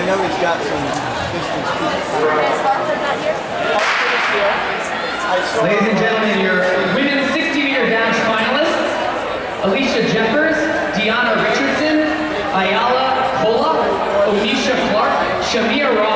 know he's got some distance to Ladies and gentlemen, your women's 60-meter dash finalists: Alicia Jeffers, Deanna Richardson, Ayala Kola, Onisha Clark, Shamia Ross.